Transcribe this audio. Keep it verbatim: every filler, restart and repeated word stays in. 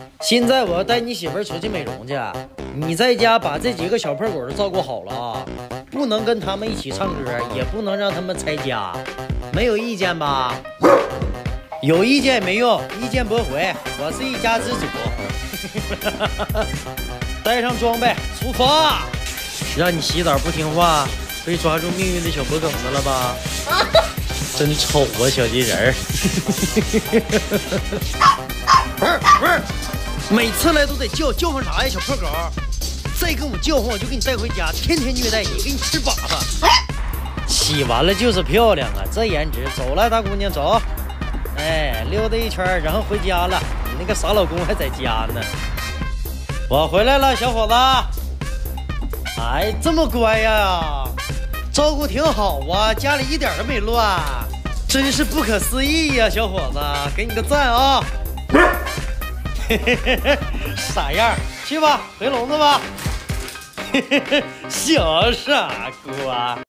现在我要带你媳妇儿出去美容去，你在家把这几个小破狗都照顾好了啊，不能跟他们一起唱歌，也不能让他们拆家，没有意见吧？有意见也没用，意见驳回，我是一家之主。带上装备出发，让你洗澡不听话，被抓住命运的小脖梗子了吧？真丑啊，小金人儿！不是不是，每次来都得叫叫唤啥呀，小破狗！再跟我叫唤，我就给你带回家，天天虐待你，给你吃粑粑。洗完了就是漂亮啊，这颜值！走了，大姑娘，走。哎，溜达一圈，然后回家了。你那个傻老公还在家呢。我回来了，小伙子。哎，这么乖呀，照顾挺好啊，家里一点都没乱，真是不可思议呀，小伙子，给你个赞啊！傻样，去吧，回笼子吧。小傻瓜。